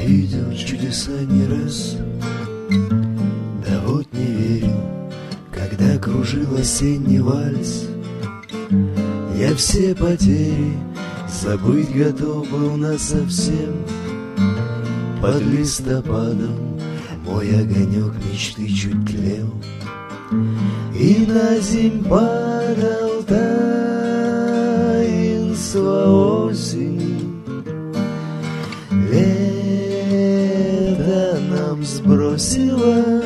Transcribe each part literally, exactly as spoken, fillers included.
видел чудеса не раз, да вот не верил, когда кружил осенний вальс. Я все потери забыть готов был насовсем. Под листопадом мой огонек мечты чуть тлел, и на земь падал таинство осени. Лето нам сбросило,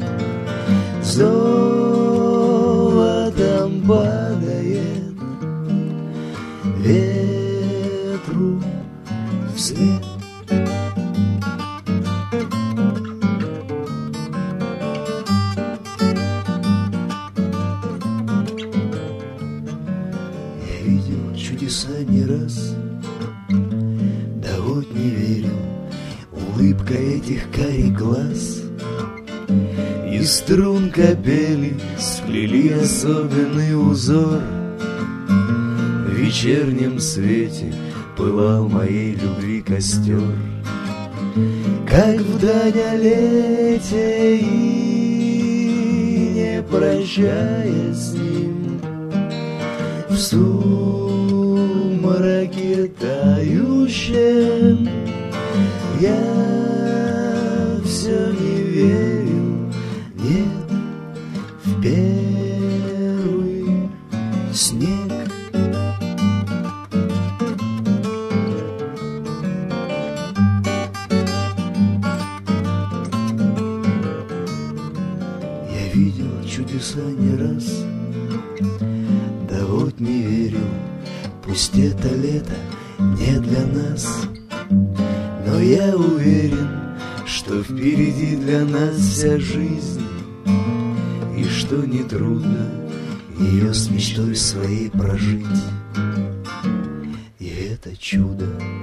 золотом падает ветру вслед. Я видел чудеса не раз, да вот не верил, улыбка этих карих глаз и струн капели сплели особенный узор. В вечернем свете пылал моей любви костер, как в дань о лете, и не прощаясь с ним, в сумраке тающем я все не верил, нет, в первый снег. Я видел чудеса не раз, да вот не верил, пусть это лето не для нас, но я уверен, что впереди для нас вся жизнь, и что нетрудно ее с мечтой своей прожить. И это чудо